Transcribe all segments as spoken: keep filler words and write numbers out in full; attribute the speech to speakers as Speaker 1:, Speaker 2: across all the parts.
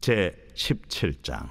Speaker 1: 제십칠 장.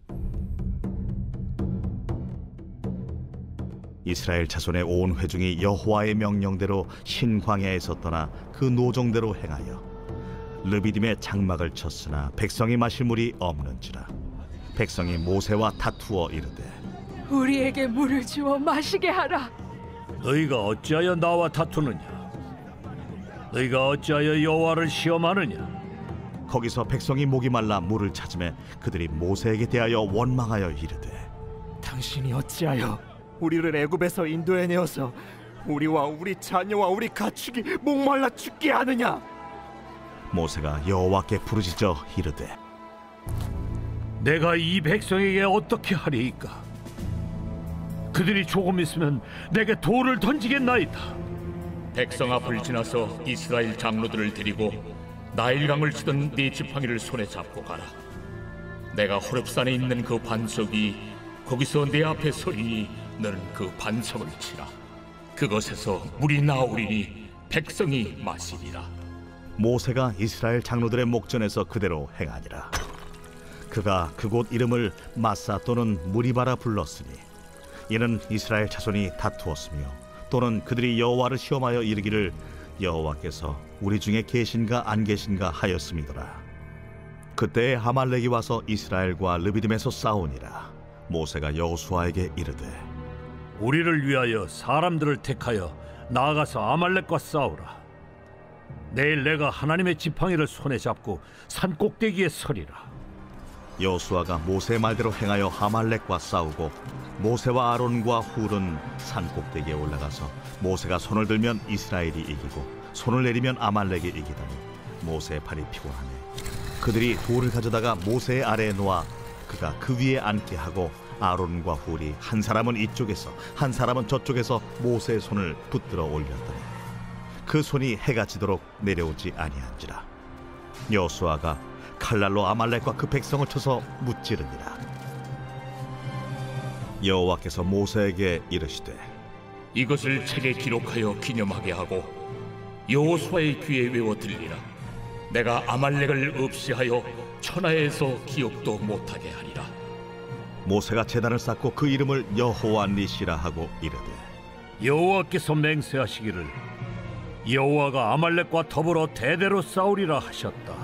Speaker 1: 이스라엘 자손의 온 회중이 여호와의 명령대로 신광야에서 떠나 그 노정대로 행하여 르비딤의 장막을 쳤으나 백성이 마실 물이 없는지라. 백성이 모세와 다투어 이르되,
Speaker 2: 우리에게 물을 주어 마시게 하라.
Speaker 3: 너희가 어찌하여 나와 다투느냐? 너희가 어찌하여 여호와를 시험하느냐?
Speaker 1: 거기서 백성이 목이 말라 물을 찾으매 그들이 모세에게 대하여 원망하여 이르되,
Speaker 4: 당신이 어찌하여 우리를 애굽에서 인도해내어서 우리와 우리 자녀와 우리 가축이 목말라 죽게 하느냐?
Speaker 1: 모세가 여호와께 부르짖어 이르되,
Speaker 3: 내가 이 백성에게 어떻게 하리이까? 그들이 조금 있으면 내게 돌을 던지겠나이다.
Speaker 5: 백성 앞을 지나서 이스라엘 장로들을 데리고 나일강을 치던 네 지팡이를 손에 잡고 가라. 내가 호렙산에 있는 그 반석이 거기서 내 앞에 서리니 너는 그 반석을 치라. 그것에서 물이 나오리니 백성이 마시리라.
Speaker 1: 모세가 이스라엘 장로들의 목전에서 그대로 행하니라. 그가 그곳 이름을 마사 또는 무리바라 불렀으니 이는 이스라엘 자손이 다투었으며 또는 그들이 여호와를 시험하여 이르기를 여호와께서 우리 중에 계신가 안 계신가 하였음이더라. 그때에 아말렉이 와서 이스라엘과 르비딤에서 싸우니라. 모세가 여호수아에게 이르되,
Speaker 3: 우리를 위하여 사람들을 택하여 나아가서 아말렉과 싸우라. 내일 내가 하나님의 지팡이를 손에 잡고 산 꼭대기에 서리라.
Speaker 1: 여호수아가 모세의 말대로 행하여 아말렉과 싸우고 모세와 아론과 훌은 산 꼭대기에 올라가서 모세가 손을 들면 이스라엘이 이기고 손을 내리면 아말렉이 이기더니 모세의 팔이 피곤하네. 그들이 돌을 가져다가 모세의 아래에 놓아 그가 그 위에 앉게 하고 아론과 훌이 한 사람은 이쪽에서 한 사람은 저쪽에서 모세의 손을 붙들어 올렸더니 그 손이 해가 지도록 내려오지 아니한지라. 여호수아가 칼날로 아말렉과 그 백성을 쳐서 무찌르니라. 여호와께서 모세에게 이르시되,
Speaker 5: 이것을 책에 기록하여 기념하게 하고 여호수아의 귀에 외워 들리라. 내가 아말렉을 없이하여 천하에서 기억도 못하게 하리라.
Speaker 1: 모세가 제단을 쌓고 그 이름을 여호와 니시라 하고 이르되,
Speaker 3: 여호와께서 맹세하시기를 여호와가 아말렉과 더불어 대대로 싸우리라 하셨다.